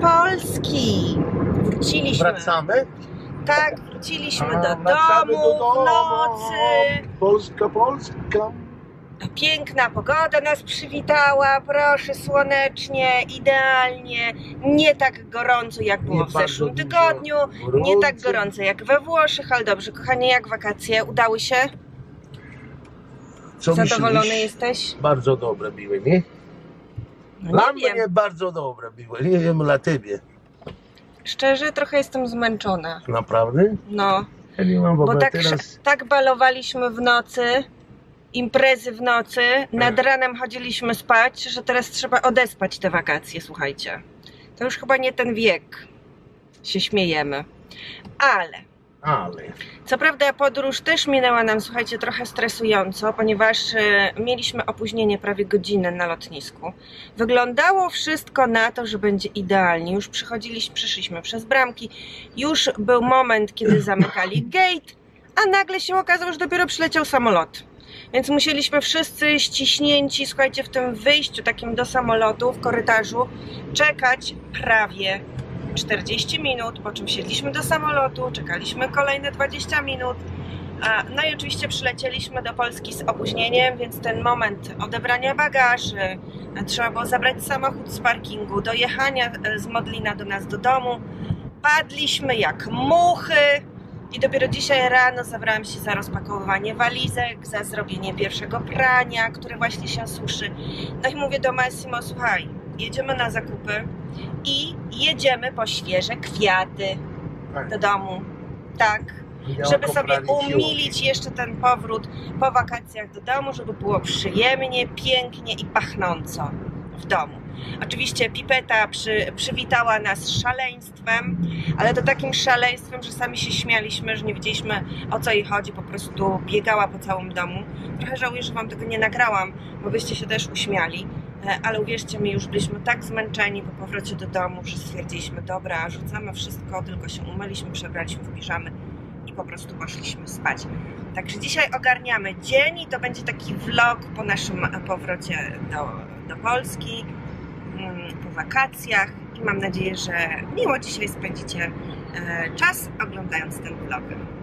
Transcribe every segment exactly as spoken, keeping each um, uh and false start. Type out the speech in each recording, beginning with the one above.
Polski. Wróciliśmy. Wracamy? Tak, wróciliśmy A, do, wracamy domu do domu w nocy. Polska, Polska. Piękna pogoda nas przywitała, proszę, słonecznie, idealnie, nie tak gorąco jak było Nie w zeszłym bardzo tygodniu, dużo nie tak gorąco. gorąco jak we Włoszech, ale dobrze, kochanie, jak wakacje? Udały się? Co Zadowolony myślisz? jesteś? Bardzo dobre były, nie? No Dla nie wiem, mnie bardzo dobre były, nie wiem dla ciebie. szczerze trochę jestem zmęczona, Naprawdę? no, Ja nie mam w bo ogóle tak, teraz... tak balowaliśmy w nocy, imprezy w nocy, nad ranem chodziliśmy spać, że teraz trzeba odespać te wakacje, słuchajcie. To już chyba nie ten wiek, się śmiejemy. Ale, Ale... co prawda podróż też minęła nam, słuchajcie, trochę stresująco, ponieważ y, mieliśmy opóźnienie prawie godzinę na lotnisku. Wyglądało wszystko na to, że będzie idealnie. Już przychodziliśmy, przyszliśmy przez bramki, już był moment, kiedy zamykali gate, a nagle się okazało, że dopiero przyleciał samolot. Więc musieliśmy wszyscy ściśnięci, słuchajcie, w tym wyjściu takim do samolotu, w korytarzu, czekać prawie czterdzieści minut, po czym siedliśmy do samolotu, czekaliśmy kolejne dwadzieścia minut. No i oczywiście przylecieliśmy do Polski z opóźnieniem, więc ten moment odebrania bagaży, trzeba było zabrać samochód z parkingu, dojechania z Modlina do nas do domu. Padliśmy jak muchy. I dopiero dzisiaj rano zabrałam się za rozpakowywanie walizek, za zrobienie pierwszego prania, które właśnie się suszy. No i mówię do Massimo, słuchaj, jedziemy na zakupy i jedziemy po świeże kwiaty do domu. Tak, żeby sobie umilić jeszcze ten powrót po wakacjach do domu, żeby było przyjemnie, pięknie i pachnąco w domu. Oczywiście Pipeta przy, przywitała nas szaleństwem, ale to takim szaleństwem, że sami się śmialiśmy, że nie wiedzieliśmy, o co jej chodzi, po prostu biegała po całym domu. Trochę żałuję, że wam tego nie nagrałam, bo byście się też uśmiali, ale uwierzcie mi, już byliśmy tak zmęczeni po powrocie do domu, że stwierdziliśmy, dobra, rzucamy wszystko, tylko się umyliśmy, przebraliśmy w piżamy i po prostu poszliśmy spać. Także dzisiaj ogarniamy dzień i to będzie taki vlog po naszym powrocie do, do Polski, po wakacjach i mam nadzieję, że miło dzisiaj spędzicie czas oglądając ten vlog.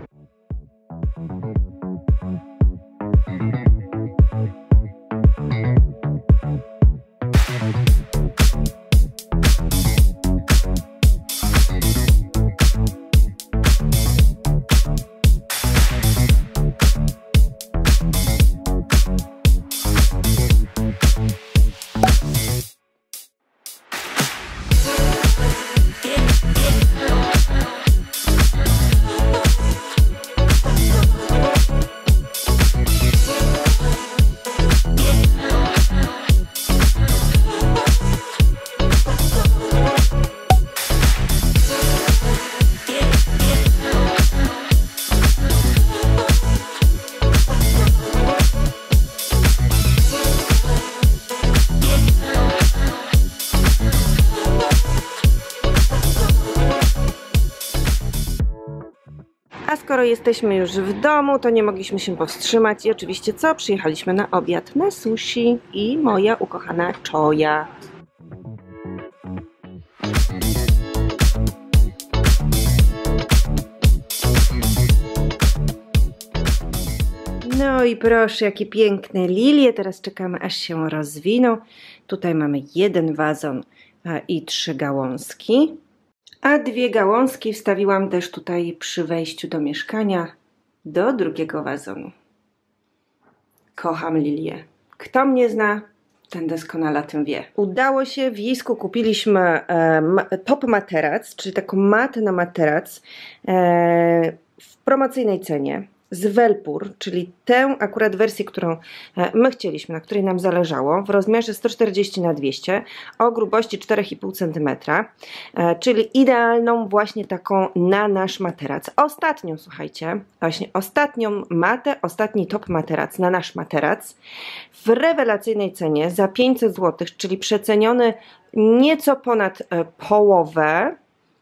A skoro jesteśmy już w domu, to nie mogliśmy się powstrzymać i oczywiście co? Przyjechaliśmy na obiad na sushi i moja ukochana Czoja. No i proszę, jakie piękne lilie. Teraz czekamy, aż się rozwiną. Tutaj mamy jeden wazon i trzy gałązki. A dwie gałązki wstawiłam też tutaj przy wejściu do mieszkania do drugiego wazonu. Kocham lilię. Kto mnie zna, ten doskonale o tym wie. Udało się, w Jisku kupiliśmy e, top materac, czyli taką matę na materac e, w promocyjnej cenie. Z Velpur, czyli tę akurat wersję, którą my chcieliśmy, na której nam zależało, w rozmiarze sto czterdzieści na dwieście, o grubości cztery i pół centymetra, czyli idealną właśnie taką na nasz materac. Ostatnią, słuchajcie, właśnie ostatnią matę, ostatni top materac na nasz materac w rewelacyjnej cenie za pięćset złotych, czyli przeceniony nieco ponad połowę.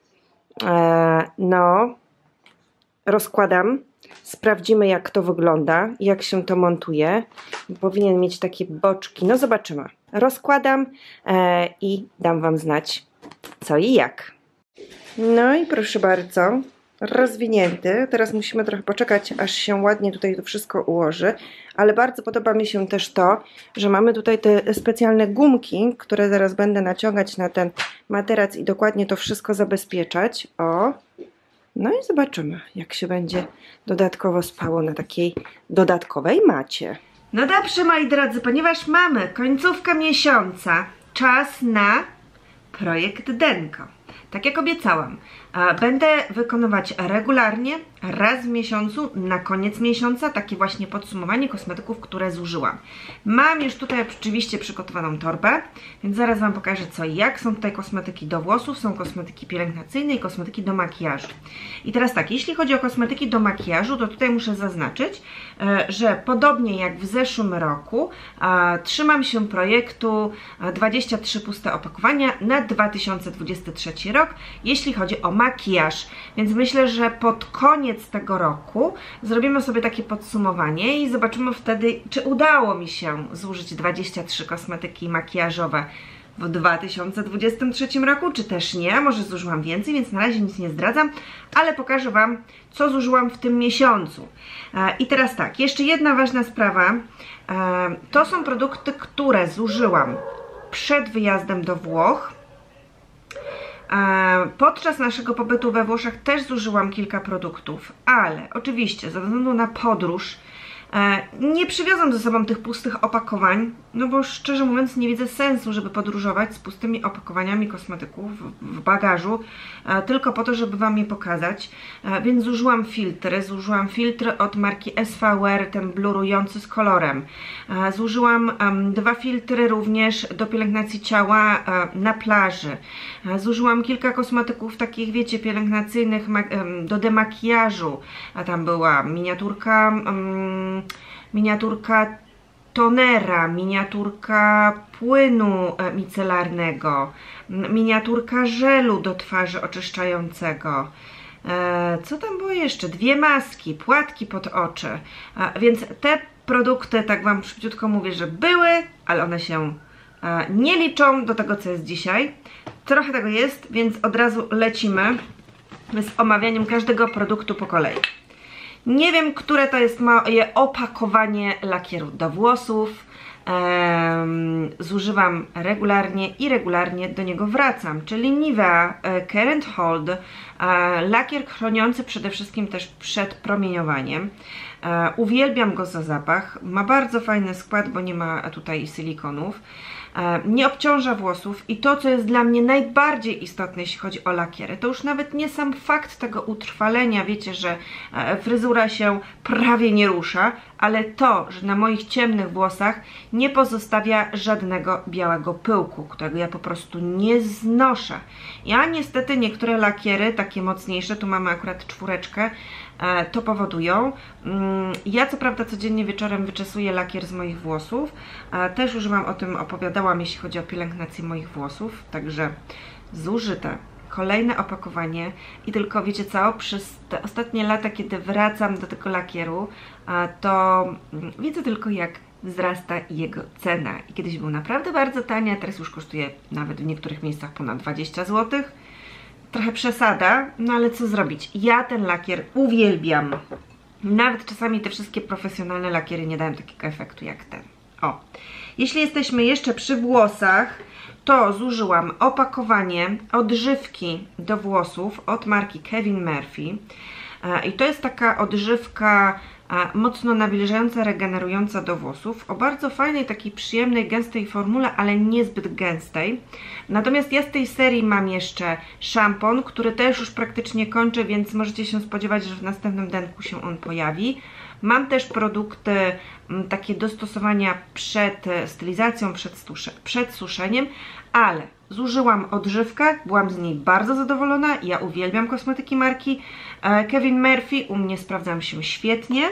No, rozkładam. Sprawdzimy, jak to wygląda, jak się to montuje. Powinien mieć takie boczki. No zobaczymy. Rozkładam e, i dam wam znać, co i jak. No i proszę bardzo, rozwinięty. Teraz musimy trochę poczekać, aż się ładnie tutaj to wszystko ułoży, ale bardzo podoba mi się też to, że mamy tutaj te specjalne gumki, które zaraz będę naciągać na ten materac i dokładnie to wszystko zabezpieczać. O! No i zobaczymy, jak się będzie dodatkowo spało na takiej dodatkowej macie. No dobrze, moi drodzy, ponieważ mamy końcówkę miesiąca, czas na projekt Denko. Tak jak obiecałam, będę wykonywać regularnie, raz w miesiącu, na koniec miesiąca, takie właśnie podsumowanie kosmetyków, które zużyłam. Mam już tutaj oczywiście przygotowaną torbę, więc zaraz Wam pokażę co i jak. Są tutaj kosmetyki do włosów, są kosmetyki pielęgnacyjne i kosmetyki do makijażu. I teraz tak, jeśli chodzi o kosmetyki do makijażu, to tutaj muszę zaznaczyć, że podobnie jak w zeszłym roku, trzymam się projektu dwadzieścia trzy puste opakowania na dwa tysiące dwudziesty trzeci rok, jeśli chodzi o makijaż. Więc myślę, że pod koniec tego roku zrobimy sobie takie podsumowanie i zobaczymy wtedy, czy udało mi się zużyć dwadzieścia trzy kosmetyki makijażowe w dwa tysiące dwudziestym trzecim roku, czy też nie. Może zużyłam więcej, więc na razie nic nie zdradzam, ale pokażę Wam, co zużyłam w tym miesiącu. I teraz tak, jeszcze jedna ważna sprawa. To są produkty, które zużyłam przed wyjazdem do Włoch. Podczas naszego pobytu we Włoszech też zużyłam kilka produktów, ale oczywiście ze względu na podróż nie przywiozłam ze sobą tych pustych opakowań, no bo szczerze mówiąc nie widzę sensu, żeby podróżować z pustymi opakowaniami kosmetyków w bagażu, tylko po to, żeby Wam je pokazać, więc zużyłam filtry, zużyłam filtr od marki S V R, ten blurujący z kolorem, zużyłam dwa filtry również do pielęgnacji ciała na plaży, zużyłam kilka kosmetyków takich, wiecie, pielęgnacyjnych do demakijażu, a tam była miniaturka miniaturka tonera, miniaturka płynu micelarnego, miniaturka żelu do twarzy oczyszczającego. Co tam było jeszcze? Dwie maski, płatki pod oczy. Więc te produkty, tak Wam szybciutko mówię, że były, ale one się nie liczą do tego, co jest dzisiaj. Trochę tego jest, więc od razu lecimy z omawianiem każdego produktu po kolei. Nie wiem, które to jest moje opakowanie lakieru do włosów. Um, zużywam regularnie i regularnie do niego wracam, czyli Nivea Care and Hold, e, lakier chroniący przede wszystkim też przed promieniowaniem. E, uwielbiam go za zapach, ma bardzo fajny skład, bo nie ma tutaj silikonów. Nie obciąża włosów i to, co jest dla mnie najbardziej istotne, jeśli chodzi o lakiery, to już nawet nie sam fakt tego utrwalenia, wiecie, że fryzura się prawie nie rusza, ale to, że na moich ciemnych włosach nie pozostawia żadnego białego pyłku, którego ja po prostu nie znoszę. Ja niestety niektóre lakiery, takie mocniejsze, tu mamy akurat czwóreczkę, to powodują. Ja co prawda codziennie wieczorem wyczesuję lakier z moich włosów, też już Wam o tym opowiadałam, jeśli chodzi o pielęgnację moich włosów, także zużyte kolejne opakowanie i tylko wiecie co, przez te ostatnie lata, kiedy wracam do tego lakieru, to widzę tylko, jak wzrasta jego cena i kiedyś był naprawdę bardzo tani, a teraz już kosztuje nawet w niektórych miejscach ponad dwadzieścia złotych. Trochę przesada, no ale co zrobić? Ja ten lakier uwielbiam. Nawet czasami te wszystkie profesjonalne lakiery nie dają takiego efektu jak ten. O, jeśli jesteśmy jeszcze przy włosach, to zużyłam opakowanie odżywki do włosów od marki Kevin Murphy. I to jest taka odżywka mocno nawilżająca, regenerująca do włosów, o bardzo fajnej, takiej przyjemnej, gęstej formule, ale niezbyt gęstej. Natomiast ja z tej serii mam jeszcze szampon, który też już praktycznie kończę, więc możecie się spodziewać, że w następnym denku się on pojawi. Mam też produkty m, takie do stosowania przed stylizacją, przed, przed suszeniem, ale zużyłam odżywkę, byłam z niej bardzo zadowolona, ja uwielbiam kosmetyki marki Kevin Murphy, u mnie sprawdzam się świetnie.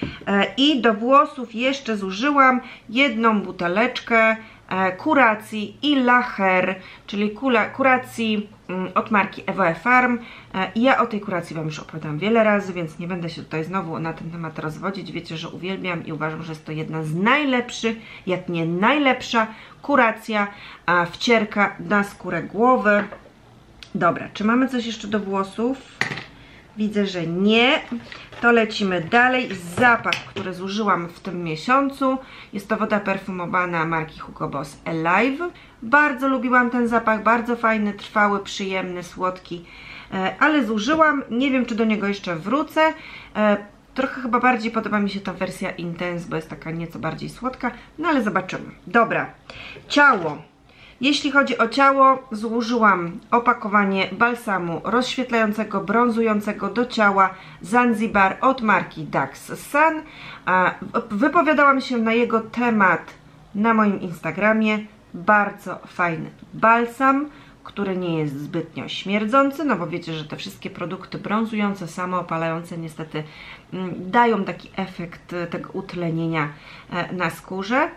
I do włosów jeszcze zużyłam jedną buteleczkę kuracji i La Her, czyli kuracji od marki Evoe Farm. Ja o tej kuracji Wam już opowiadam wiele razy, więc nie będę się tutaj znowu na ten temat rozwodzić. Wiecie, że uwielbiam i uważam, że jest to jedna z najlepszych, jak nie najlepsza kuracja, wcierka na skórę głowy. Dobra, czy mamy coś jeszcze do włosów? Widzę, że nie. To lecimy dalej. Zapach, który zużyłam w tym miesiącu. Jest to woda perfumowana marki Hugo Boss Alive. Bardzo lubiłam ten zapach, bardzo fajny, trwały, przyjemny, słodki. Ale zużyłam. Nie wiem, czy do niego jeszcze wrócę. Trochę chyba bardziej podoba mi się ta wersja Intense, bo jest taka nieco bardziej słodka. No ale zobaczymy. Dobra. Ciało. Jeśli chodzi o ciało, zużyłam opakowanie balsamu rozświetlającego, brązującego do ciała Zanzibar od marki Dax Sun. Wypowiadałam się na jego temat na moim Instagramie. Bardzo fajny balsam, który nie jest zbytnio śmierdzący, no bo wiecie, że te wszystkie produkty brązujące, samoopalające niestety dają taki efekt tego utlenienia na skórze.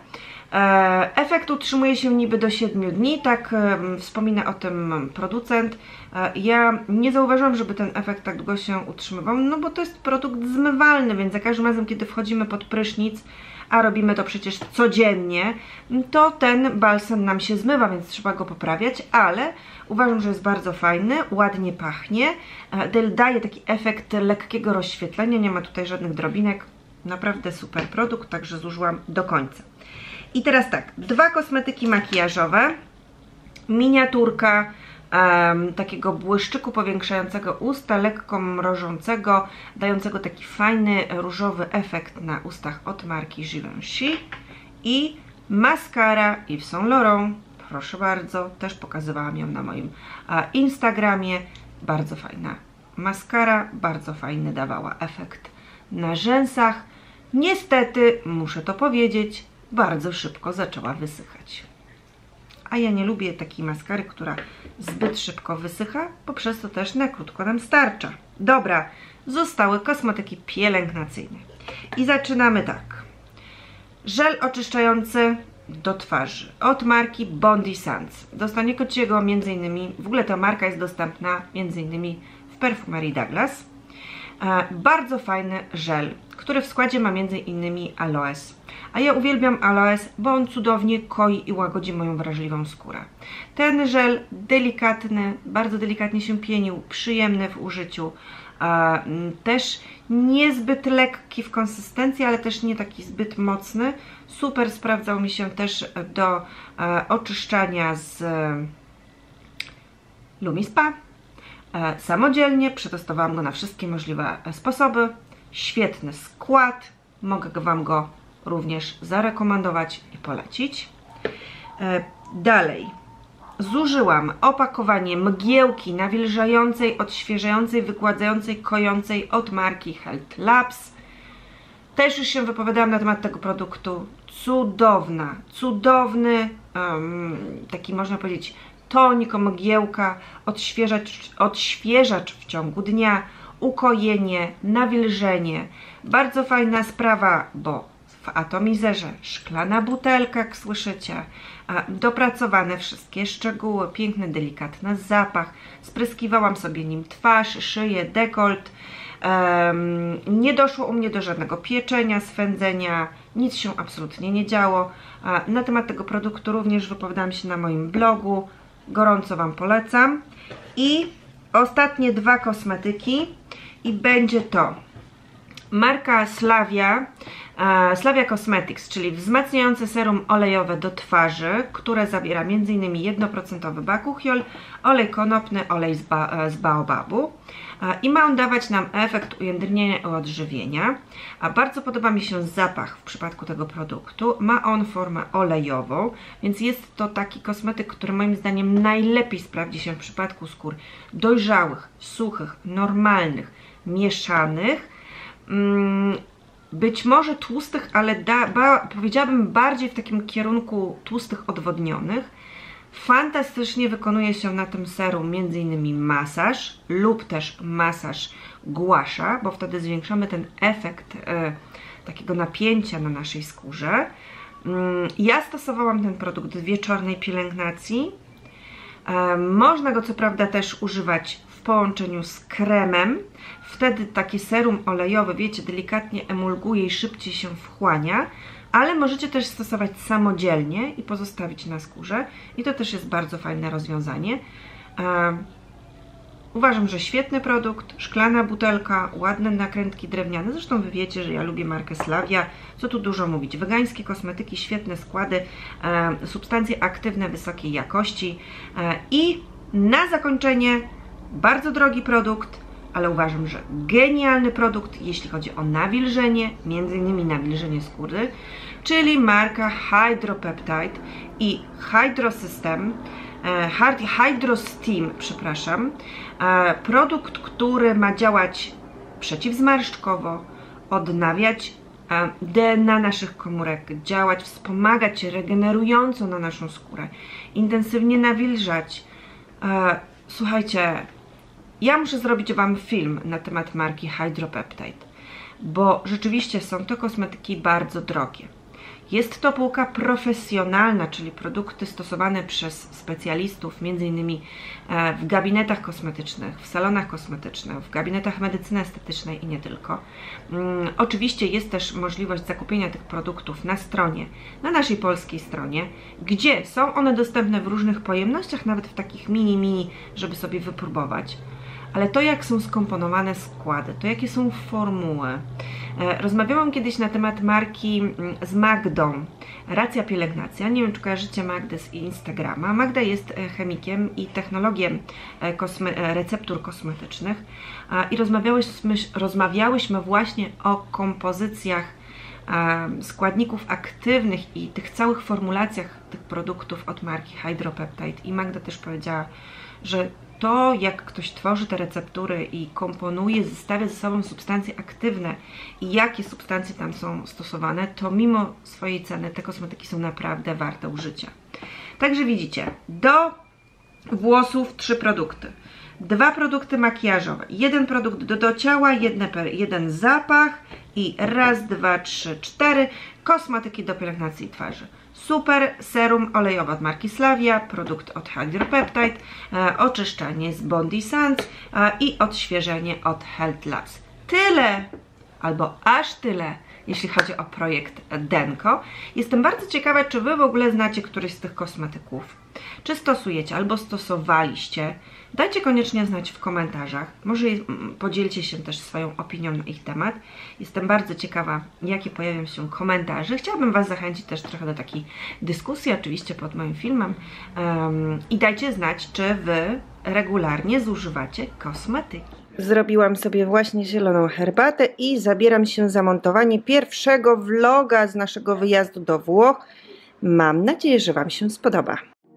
Efekt utrzymuje się niby do siedmiu dni, tak wspomina o tym producent. Ja nie zauważyłam, żeby ten efekt tak długo się utrzymywał, no bo to jest produkt zmywalny, więc za każdym razem, kiedy wchodzimy pod prysznic, a robimy to przecież codziennie, to ten balsam nam się zmywa, więc trzeba go poprawiać, ale uważam, że jest bardzo fajny, ładnie pachnie, daje taki efekt lekkiego rozświetlenia, nie ma tutaj żadnych drobinek, naprawdę super produkt, także zużyłam do końca. I teraz tak, dwa kosmetyki makijażowe, miniaturka um, takiego błyszczyku powiększającego usta, lekko mrożącego, dającego taki fajny różowy efekt na ustach od marki Givenchy i maskara Yves Saint Laurent, proszę bardzo, też pokazywałam ją na moim a, Instagramie, bardzo fajna maskara, bardzo fajny dawała efekt na rzęsach. Niestety, muszę to powiedzieć, bardzo szybko zaczęła wysychać. A ja nie lubię takiej maskary, która zbyt szybko wysycha, bo przez to też na krótko nam starcza. Dobra, zostały kosmetyki pielęgnacyjne. I zaczynamy tak. Żel oczyszczający do twarzy od marki Bondi Sands. Dostaniecie go między innymi, w ogóle ta marka jest dostępna między innymi w perfumerii Douglas. E, bardzo fajny żel, który w składzie ma między innymi aloes. A ja uwielbiam aloes, bo on cudownie koi i łagodzi moją wrażliwą skórę. Ten żel delikatny, bardzo delikatnie się pienił, przyjemny w użyciu. E, też niezbyt lekki w konsystencji, ale też nie taki zbyt mocny. Super sprawdzał mi się też do e, oczyszczania z e, Lumi Spa. E, samodzielnie przetestowałam go na wszystkie możliwe sposoby. Świetny skład. Mogę Wam go również zarekomendować i polecić. E, dalej. Zużyłam opakowanie mgiełki nawilżającej, odświeżającej, wygładzającej, kojącej od marki Health Labs. Też już się wypowiadałam na temat tego produktu. Cudowna, cudowny, um, taki można powiedzieć tonik, mgiełka, odświeżacz, odświeżacz w ciągu dnia, ukojenie, nawilżenie. Bardzo fajna sprawa, bo w atomizerze szklana butelka, jak słyszycie, dopracowane wszystkie szczegóły, piękny, delikatny zapach. Spryskiwałam sobie nim twarz, szyję, dekolt. Um, nie doszło u mnie do żadnego pieczenia, swędzenia, nic się absolutnie nie działo. Na temat tego produktu również wypowiadałam się na moim blogu, gorąco Wam polecam. I ostatnie dwa kosmetyki i będzie to marka Slavia, uh, Slavia Cosmetics, czyli wzmacniające serum olejowe do twarzy, które zawiera między innymi jeden procent bakuchiol, olej konopny, olej z, ba z baobabu uh, i ma on dawać nam efekt ujędrnienia i odżywienia. A bardzo podoba mi się zapach w przypadku tego produktu. Ma on formę olejową, więc jest to taki kosmetyk, który moim zdaniem najlepiej sprawdzi się w przypadku skór dojrzałych, suchych, normalnych, mieszanych. Być może tłustych, ale da, ba, powiedziałabym bardziej w takim kierunku tłustych odwodnionych. Fantastycznie wykonuje się na tym serum między innymi masaż lub też masaż głasza, bo wtedy zwiększamy ten efekt e, takiego napięcia na naszej skórze. Ja stosowałam ten produkt w wieczornej pielęgnacji. E, można go co prawda też używać w połączeniu z kremem. Wtedy taki serum olejowy, wiecie, delikatnie emulguje i szybciej się wchłania, ale możecie też stosować samodzielnie i pozostawić na skórze i to też jest bardzo fajne rozwiązanie. Uważam, że świetny produkt, szklana butelka, ładne nakrętki drewniane. Zresztą wy wiecie, że ja lubię markę Slavia. Co tu dużo mówić. Wegańskie kosmetyki, świetne składy, e, substancje aktywne wysokiej jakości. E, I na zakończenie bardzo drogi produkt, ale uważam, że genialny produkt, jeśli chodzi o nawilżenie, między innymi nawilżenie skóry, czyli marka Hydropeptide i Hydrosystem. Hydrosteam, przepraszam, produkt, który ma działać przeciwzmarszczkowo, odnawiać D N A naszych komórek, działać, wspomagać regenerująco na naszą skórę, intensywnie nawilżać. Słuchajcie, ja muszę zrobić Wam film na temat marki Hydropeptide, bo rzeczywiście są to kosmetyki bardzo drogie. Jest to półka profesjonalna, czyli produkty stosowane przez specjalistów, między innymi w gabinetach kosmetycznych, w salonach kosmetycznych, w gabinetach medycyny estetycznej i nie tylko. Oczywiście jest też możliwość zakupienia tych produktów na stronie, na naszej polskiej stronie, gdzie są one dostępne w różnych pojemnościach, nawet w takich mini, mini, żeby sobie wypróbować. Ale to, jak są skomponowane składy, to jakie są formuły. Rozmawiałam kiedyś na temat marki z Magdą, Racja Pielęgnacja. Nie wiem, czy kojarzycie Magdę z Instagrama. Magda jest chemikiem i technologiem kosme receptur kosmetycznych i rozmawiałyśmy, rozmawiałyśmy właśnie o kompozycjach składników aktywnych i tych całych formulacjach tych produktów od marki Hydropeptide. I Magda też powiedziała, że to, jak ktoś tworzy te receptury i komponuje, zestawia ze sobą substancje aktywne i jakie substancje tam są stosowane, to mimo swojej ceny te kosmetyki są naprawdę warte użycia. Także widzicie, do włosów trzy produkty. Dwa produkty makijażowe, jeden produkt do, do ciała, jedne, jeden zapach i raz, dwa, trzy, cztery kosmetyki do pielęgnacji twarzy. Super serum olejowe od marki Slavia, produkt od Hydropeptide, e, oczyszczanie z Bondi Sands e, i odświeżenie od Health Labs. Tyle, albo aż tyle, jeśli chodzi o projekt Denko. Jestem bardzo ciekawa, czy Wy w ogóle znacie któryś z tych kosmetyków. Czy stosujecie, albo stosowaliście. Dajcie koniecznie znać w komentarzach. Może podzielcie się też swoją opinią na ich temat. Jestem bardzo ciekawa, jakie pojawią się komentarze. Chciałabym Was zachęcić też trochę do takiej dyskusji, oczywiście pod moim filmem. Um, I dajcie znać, czy Wy regularnie zużywacie kosmetyki. Zrobiłam sobie właśnie zieloną herbatę i zabieram się za montowanie pierwszego vloga z naszego wyjazdu do Włoch. Mam nadzieję, że Wam się spodoba.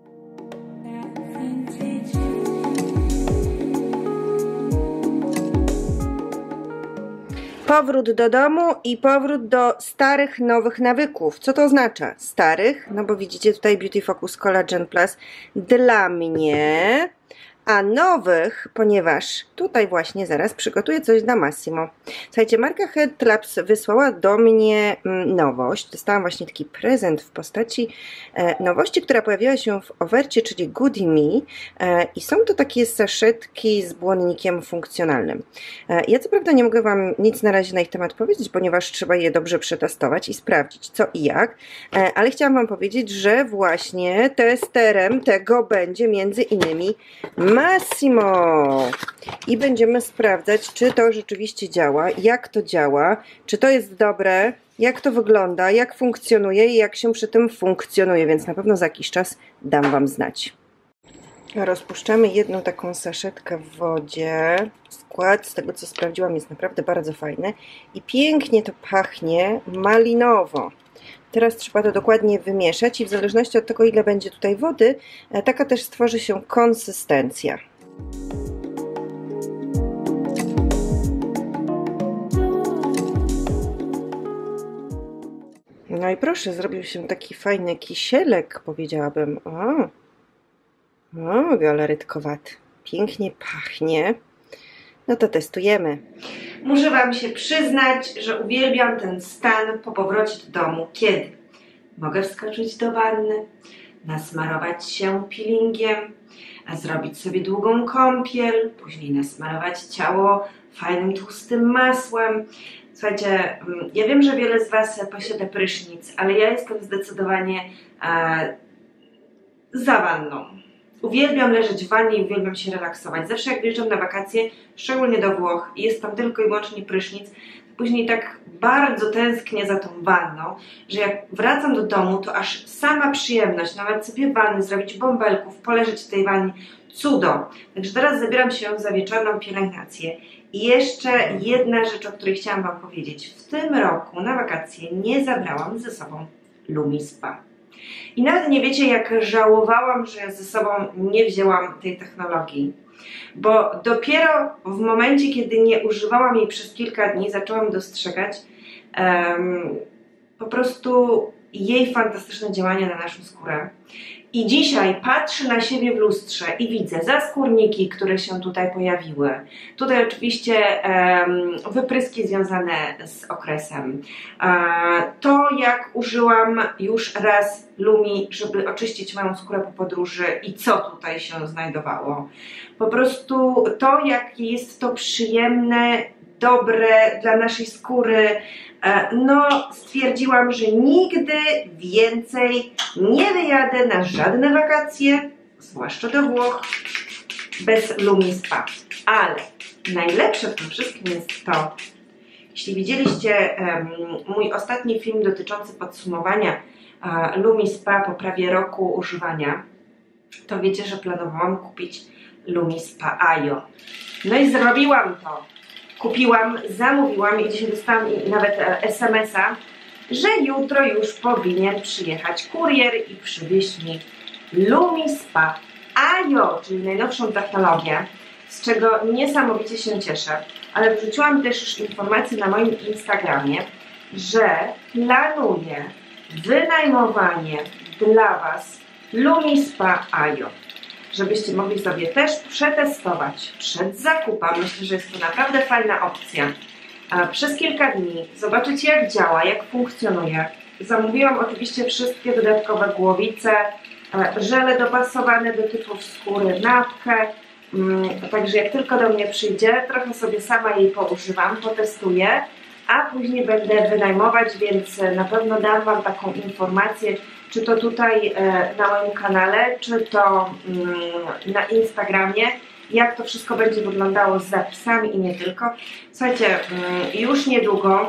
Powrót do domu i powrót do starych, nowych nawyków. Co to oznacza? Starych, no bo widzicie tutaj Beauty Focus Collagen Plus dla mnie, a nowych, ponieważ tutaj właśnie zaraz przygotuję coś dla Massimo. Słuchajcie, marka Health Labs wysłała do mnie nowość. Dostałam właśnie taki prezent w postaci e, nowości, która pojawiła się w ofercie, czyli Goody Me. E, I są to takie saszetki z błonnikiem funkcjonalnym. E, ja co prawda nie mogę Wam nic na razie na ich temat powiedzieć, ponieważ trzeba je dobrze przetestować i sprawdzić co i jak. E, ale chciałam Wam powiedzieć, że właśnie testerem tego będzie między innymi Massimo. I będziemy sprawdzać, czy to rzeczywiście działa, jak to działa, czy to jest dobre, jak to wygląda, jak funkcjonuje i jak się przy tym funkcjonuje, więc na pewno za jakiś czas dam Wam znać. Rozpuszczamy jedną taką saszetkę w wodzie. Skład, z tego co sprawdziłam, jest naprawdę bardzo fajny i pięknie to pachnie malinowo. Teraz trzeba to dokładnie wymieszać i w zależności od tego, ile będzie tutaj wody, taka też stworzy się konsystencja. No i proszę, zrobił się taki fajny kisielek, powiedziałabym. O, o galaretkowaty. Pięknie pachnie. No to testujemy. Muszę Wam się przyznać, że uwielbiam ten stan po powrocie do domu, kiedy mogę wskoczyć do wanny, nasmarować się peelingiem, zrobić sobie długą kąpiel, później nasmarować ciało fajnym, tłustym masłem. Słuchajcie, ja wiem, że wiele z Was posiada prysznic, ale ja jestem zdecydowanie e, za wanną. Uwielbiam leżeć w wannie i uwielbiam się relaksować. Zawsze jak wjeżdżam na wakacje, szczególnie do Włoch, i jest tam tylko i wyłącznie prysznic, później tak bardzo tęsknię za tą wanną, że jak wracam do domu, to aż sama przyjemność, nawet sobie wanny, zrobić bąbelków, poleżeć w tej wannie, cudo. Także teraz zabieram się za wieczorną pielęgnację. I jeszcze jedna rzecz, o której chciałam Wam powiedzieć. W tym roku na wakacje nie zabrałam ze sobą Lumi Spa. I nawet nie wiecie, jak żałowałam, że ze sobą nie wzięłam tej technologii. Bo dopiero w momencie, kiedy nie używałam jej przez kilka dni, zaczęłam dostrzegać um, po prostu jej fantastyczne działanie na naszą skórę. I dzisiaj patrzę na siebie w lustrze i widzę zaskórniki, które się tutaj pojawiły. Tutaj oczywiście um, wypryski związane z okresem. E, to, jak użyłam już raz Lumi, żeby oczyścić moją skórę po podróży i co tutaj się znajdowało. Po prostu to, jak jest to przyjemne, dobre dla naszej skóry. No, stwierdziłam, że nigdy więcej nie wyjadę na żadne wakacje, zwłaszcza do Włoch, bez Lumi Spa. Ale najlepsze w tym wszystkim jest to, jeśli widzieliście um, mój ostatni film dotyczący podsumowania uh, Lumi Spa po prawie roku używania, to wiecie, że planowałam kupić Lumi Spa Ajo. No i zrobiłam to. Kupiłam, zamówiłam i dzisiaj dostałam nawet es em es a, że jutro już powinien przyjechać kurier i przywieźć mi Lumi Spa Ajo, czyli najnowszą technologię, z czego niesamowicie się cieszę. Ale wrzuciłam też już informację na moim Instagramie, że planuję wynajmowanie dla Was Lumi Spa Ajo, żebyście mogli sobie też przetestować przed zakupem. Myślę, że jest to naprawdę fajna opcja. Przez kilka dni zobaczyć, jak działa, jak funkcjonuje. Zamówiłam oczywiście wszystkie dodatkowe głowice, żele dopasowane do typów skóry, napkę. Także jak tylko do mnie przyjdzie, trochę sobie sama jej poużywam, potestuję, a później będę wynajmować, więc na pewno dam Wam taką informację, czy to tutaj na moim kanale, czy to na Instagramie, jak to wszystko będzie wyglądało z zapisami i nie tylko. Słuchajcie, już niedługo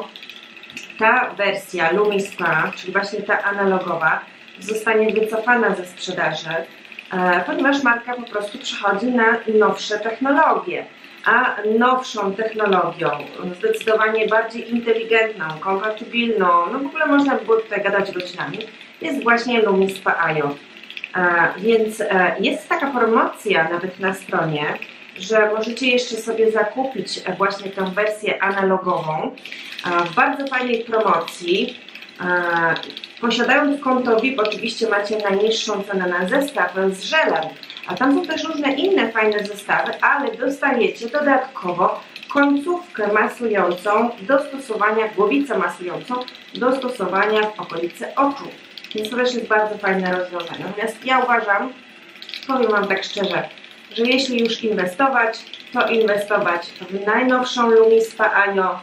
ta wersja Lumi Spa, czyli właśnie ta analogowa, zostanie wycofana ze sprzedaży, ponieważ marka po prostu przechodzi na nowsze technologie. A nowszą technologią, zdecydowanie bardziej inteligentną, kompatybilną, no w ogóle można by było tutaj gadać godzinami, jest właśnie Lumi Spa Ajo. A, więc a, jest taka promocja nawet na stronie, że możecie jeszcze sobie zakupić właśnie tę wersję analogową a, w bardzo fajnej promocji. A, posiadając konto V I P oczywiście macie najniższą cenę na zestaw z żelem, a tam są też różne inne fajne zestawy, ale dostajecie dodatkowo końcówkę masującą do stosowania, głowicę masującą do stosowania w okolicy oczu. Więc to też jest bardzo fajne rozwiązanie. Natomiast ja uważam, powiem Wam tak szczerze, że jeśli już inwestować, to inwestować w najnowszą Lumi Spa Ajo,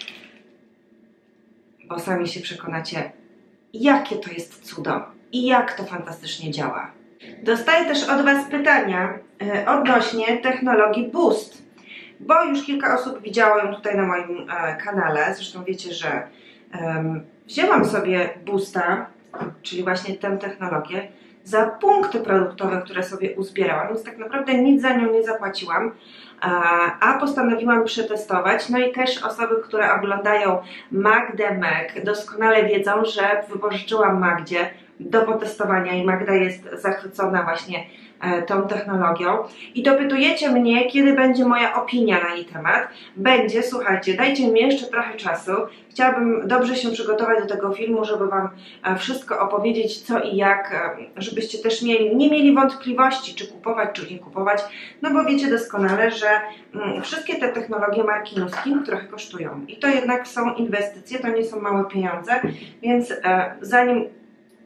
bo sami się przekonacie, jakie to jest cudo i jak to fantastycznie działa. Dostaję też od Was pytania e, odnośnie technologii Boost, bo już kilka osób widziało ją tutaj na moim e, kanale. Zresztą wiecie, że e, wzięłam sobie Boosta, czyli właśnie tę technologię, za punkty produktowe, które sobie uzbierałam, więc tak naprawdę nic za nią nie zapłaciłam, a postanowiłam przetestować. No i też osoby, które oglądają Magdę Meg, doskonale wiedzą, że wypożyczyłam Magdzie do potestowania i Magda jest zachwycona właśnie tą technologią. I dopytujecie mnie, kiedy będzie moja opinia na jej temat. Będzie, słuchajcie, dajcie mi jeszcze trochę czasu. Chciałabym dobrze się przygotować do tego filmu, żeby Wam wszystko opowiedzieć, co i jak, żebyście też mieli, nie mieli wątpliwości, czy kupować, czy nie kupować. No bo wiecie doskonale, że mm, wszystkie te technologie marki Nuskin trochę kosztują. I to jednak są inwestycje, to nie są małe pieniądze, więc e, zanim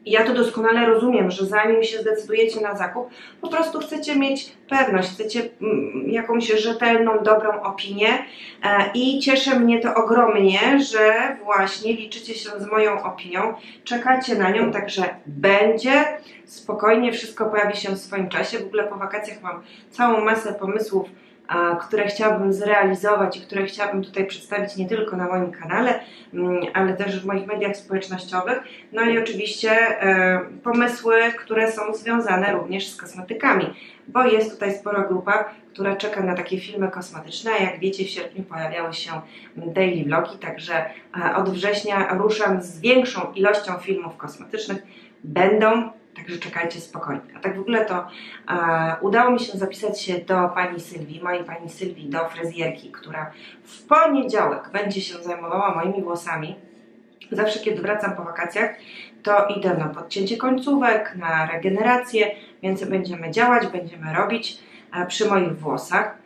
ja to doskonale rozumiem, że zanim się zdecydujecie na zakup, po prostu chcecie mieć pewność, chcecie mm, jakąś rzetelną, dobrą opinię e, i cieszy mnie to ogromnie, że właśnie liczycie się z moją opinią, czekacie na nią, także będzie, spokojnie wszystko pojawi się w swoim czasie. W ogóle po wakacjach mam całą masę pomysłów, które chciałabym zrealizować i które chciałabym tutaj przedstawić nie tylko na moim kanale, ale też w moich mediach społecznościowych. No i oczywiście e, pomysły, które są związane również z kosmetykami, bo jest tutaj spora grupa, która czeka na takie filmy kosmetyczne. Jak wiecie, w sierpniu pojawiały się daily vlogi, także od września ruszam z większą ilością filmów kosmetycznych. Będą, także czekajcie spokojnie. A tak w ogóle to e, udało mi się zapisać się do pani Sylwii, mojej pani Sylwii, do fryzjerki, która w poniedziałek będzie się zajmowała moimi włosami. Zawsze kiedy wracam po wakacjach, to idę na podcięcie końcówek, na regenerację, więc będziemy działać, będziemy robić e, przy moich włosach.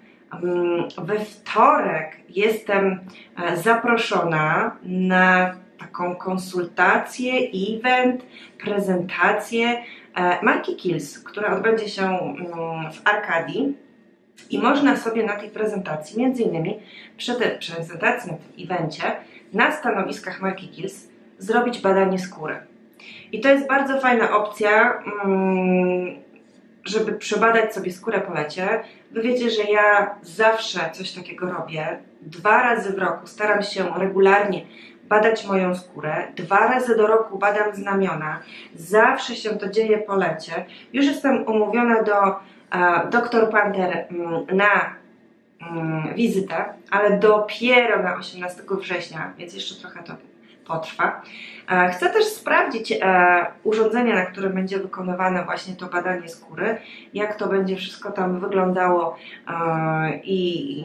We wtorek jestem e, zaproszona na taką konsultację, event, prezentację e, marki Kiehl's, która odbędzie się mm, w Arkadii i można sobie na tej prezentacji, między innymi przy tej prezentacji, na tym evencie, na stanowiskach marki Kiehl's zrobić badanie skóry. I to jest bardzo fajna opcja, mm, żeby przebadać sobie skórę po lecie. Wy wiecie, że ja zawsze coś takiego robię. Dwa razy w roku staram się regularnie badać moją skórę. Dwa razy do roku badam znamiona. Zawsze się to dzieje po lecie. Już jestem umówiona do e, doktor Panther m, na m, wizytę, ale dopiero na osiemnastego września, więc jeszcze trochę to potrwa. E, chcę też sprawdzić e, urządzenie, na którym będzie wykonywane właśnie to badanie skóry, jak to będzie wszystko tam wyglądało e, i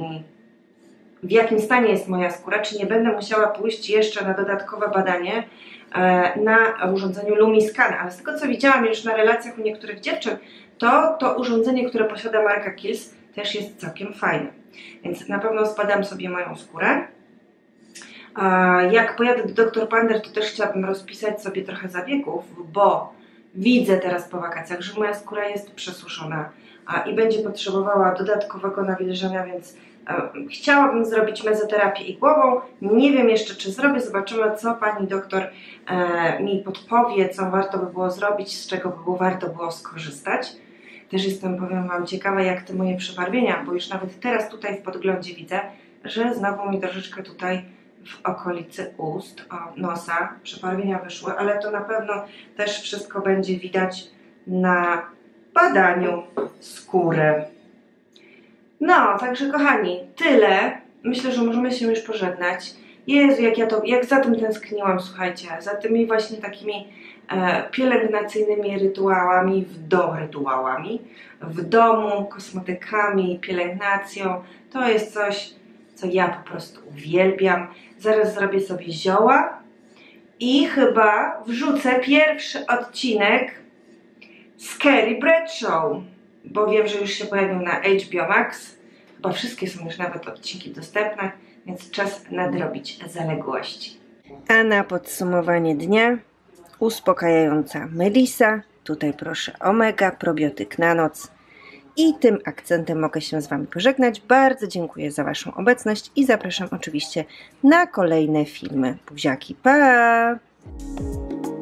w jakim stanie jest moja skóra, czy nie będę musiała pójść jeszcze na dodatkowe badanie e, na urządzeniu LumiScan, ale z tego co widziałam już na relacjach u niektórych dziewczyn, to to urządzenie, które posiada marka Kiehl's, też jest całkiem fajne. Więc na pewno zbadam sobie moją skórę. E, jak pojadę do doktor Panther, to też chciałabym rozpisać sobie trochę zabiegów, bo widzę teraz po wakacjach, że moja skóra jest przesuszona a, i będzie potrzebowała dodatkowego nawilżenia, więc chciałabym zrobić mezoterapię igłową. Nie wiem jeszcze, czy zrobię. Zobaczymy, co pani doktor e, mi podpowie, co warto by było zrobić, z czego by było warto było skorzystać. Też jestem, powiem wam, ciekawa, jak te moje przebarwienia, bo już nawet teraz tutaj w podglądzie widzę, że znowu mi troszeczkę tutaj w okolicy ust, o, nosa przebarwienia wyszły, ale to na pewno też wszystko będzie widać na badaniu skóry. No, także kochani, tyle. Myślę, że możemy się już pożegnać. Jezu, jak ja to, jak za tym tęskniłam, słuchajcie, za tymi właśnie takimi e, pielęgnacyjnymi rytuałami, w do, rytuałami, w domu, kosmetykami, pielęgnacją. To jest coś, co ja po prostu uwielbiam. Zaraz zrobię sobie zioła i chyba wrzucę pierwszy odcinek z Carrie Bradshaw, bo wiem, że już się pojawił na H B O Max. Chyba wszystkie są już nawet odcinki dostępne, więc czas nadrobić zaległości. A na podsumowanie dnia uspokajająca Melisa. Tutaj proszę omega, probiotyk na noc. I tym akcentem mogę się z wami pożegnać. Bardzo dziękuję za waszą obecność i zapraszam oczywiście na kolejne filmy. Buziaki, pa!